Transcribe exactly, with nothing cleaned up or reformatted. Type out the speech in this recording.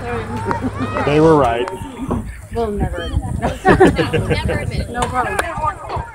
They were right. We'll never admit it. No, never admit it. No problem.